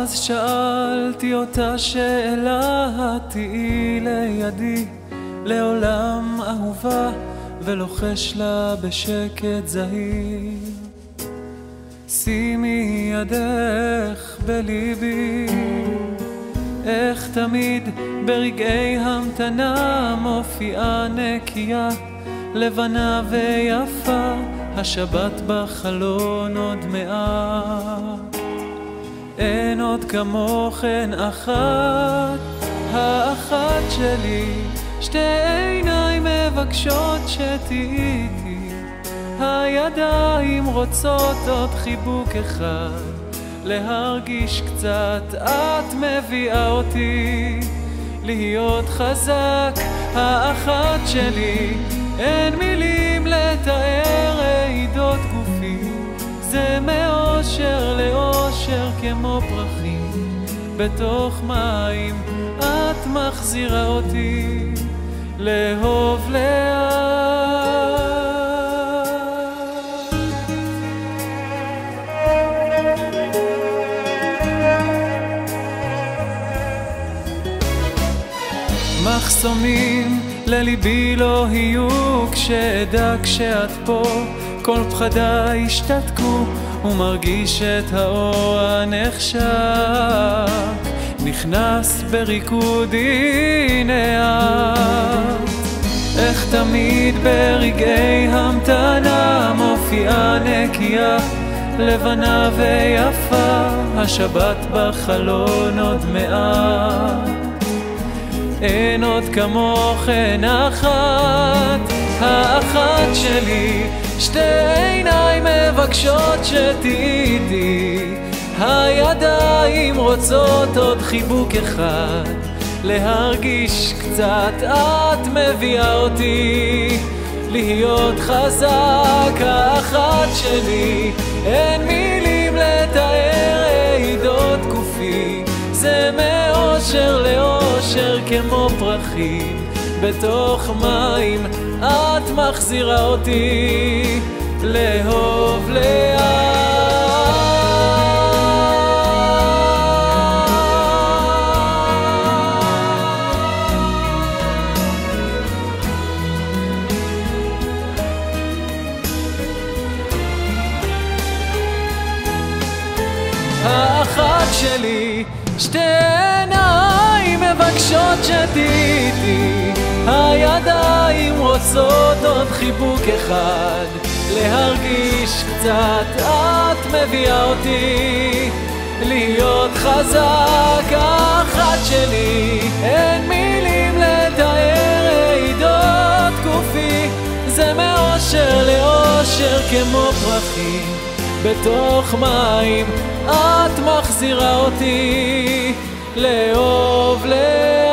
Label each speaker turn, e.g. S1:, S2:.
S1: אז שאלתי אותה שאלה, תהיי לידי לעולם אהובה, ולוחש לה בשקט זהיר, שימי ידך בליבי. איך תמיד ברגעי המתנה מופיעה נקייה, לבנה ויפה, השבת בחלון עוד מעט. אין עוד כמוכן אחת, האחת שלי, שתי עיניים מבקשות שתהיי איתי, הידיים רוצות עוד חיבוק אחד, להרגיש קצת, את מביאה אותי להיות חזק. האחת שלי, אין מילים לתאר רעידות גופי, זה מאושר לאושר כמו פרחים בתוך מים, את מחזירה אותי לאהוב לאט. מחסומים לליבי לא יהיו, כשאדע כשאת פה כל פחדיי ישתתקו, ומרגיש את האור הנחשק נכנס בריקוד. הנה את, איך תמיד ברגעי המתנה מופיעה נקייה, לבנה ויפה, השבת בחלון עוד מעט. אין עוד כמוכן אחת, האחת שלי, שתי עיניים מבקשות שתהיי איתי, הידיים רוצות עוד חיבוק אחד, להרגיש קצת, את מביאה אותי להיות חזק. האחת שלי, אין מילים לתאר רעידות גופי, זה מאושר לאושר כמו פרחים בתוך מים, את מחזירה אותי לאהוב לאט. האחת שלי, שתי עיניים מבקשות שתהיי איתי, הידיים רוצות עוד חיבוק אחד, להרגיש קצת, את מביאה אותי להיות חזק. האחת שלי, אין מילים לתאר רעידות גופי, זה מאושר לאושר כמו פרחים בתוך מים, את מחזירה אותי לאהוב לאט.